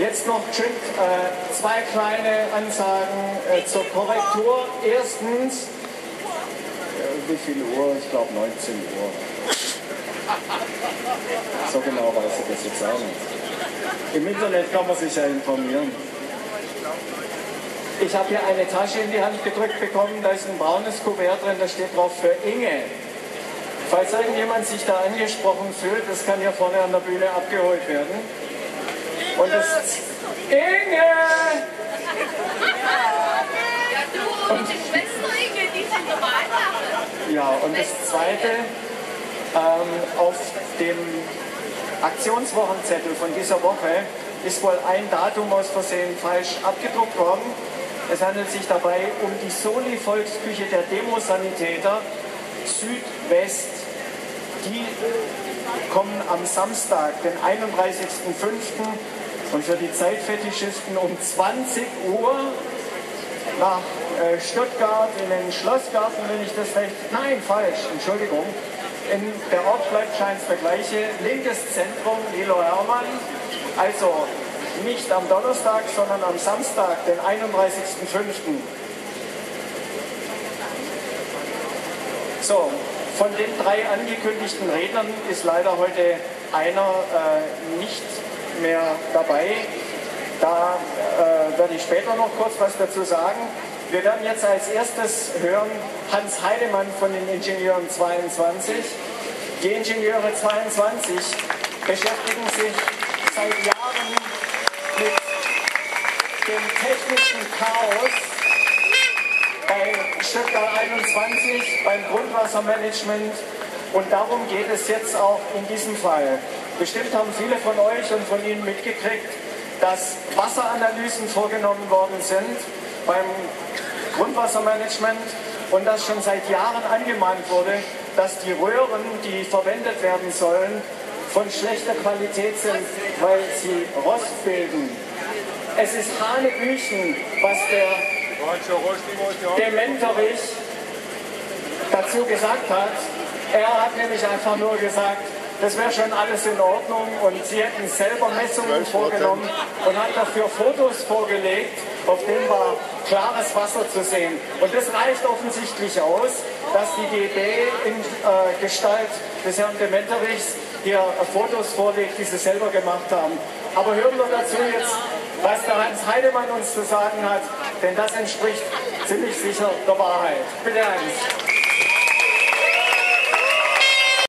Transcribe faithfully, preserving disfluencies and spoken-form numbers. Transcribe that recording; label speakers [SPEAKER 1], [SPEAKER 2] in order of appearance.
[SPEAKER 1] Jetzt noch äh, zwei kleine Ansagen äh, zur Korrektur. Erstens, äh, wie viel Uhr? Ich glaube neunzehn Uhr. So genau weiß ich das jetzt auch nicht. Im Internet kann man sich ja informieren. Ich habe hier eine Tasche in die Hand gedrückt bekommen, da ist ein braunes Kuvert drin, da steht drauf für Inge. Falls irgendjemand sich da angesprochen fühlt, das kann hier vorne an der Bühne abgeholt werden. Und das Inge!
[SPEAKER 2] Ja, du und die Schwester Inge, die sind normal machen.
[SPEAKER 1] Ja, und das Zweite, ähm, auf dem Aktionswochenzettel von dieser Woche ist wohl ein Datum aus Versehen falsch abgedruckt worden. Es handelt sich dabei um die Soli-Volksküche der Demosanitäter Südwest. Die kommen am Samstag, den einunddreißigsten fünften und für die Zeitfetischisten um zwanzig Uhr nach äh, Stuttgart in den Schlossgarten, wenn ich das recht... Nein, falsch, Entschuldigung. In, der Ort bleibt scheinbar der gleiche. Linkes Zentrum, Lilo Hermann. Also nicht am Donnerstag, sondern am Samstag, den einunddreißigsten fünften So, von den drei angekündigten Rednern ist leider heute einer äh, nicht mehr dabei. Da äh, werde ich später noch kurz was dazu sagen. Wir werden jetzt als erstes hören Hans Heidemann von den Ingenieuren zweiundzwanzig. Die Ingenieure zweiundzwanzig beschäftigen sich seit Jahren mit dem technischen Chaos bei Stuttgart einundzwanzig, beim Grundwassermanagement, und darum geht es jetzt auch in diesem Fall. Bestimmt haben viele von euch und von Ihnen mitgekriegt, dass Wasseranalysen vorgenommen worden sind beim Grundwassermanagement und dass schon seit Jahren angemahnt wurde, dass die Röhren, die verwendet werden sollen, von schlechter Qualität sind, weil sie Rost bilden. Es ist Hanebüchen, was der Dementerich dazu gesagt hat. Er hat nämlich einfach nur gesagt, das wäre schon alles in Ordnung, und sie hätten selber Messungen vorgenommen und hat dafür Fotos vorgelegt, auf denen war klares Wasser zu sehen. Und das reicht offensichtlich aus, dass die G B in äh, Gestalt des Herrn Dementerichs hier Fotos vorlegt, die sie selber gemacht haben. Aber hören wir dazu jetzt, was der Hans Heidemann uns zu sagen hat, denn das entspricht ziemlich sicher der Wahrheit. Bitte, Hans.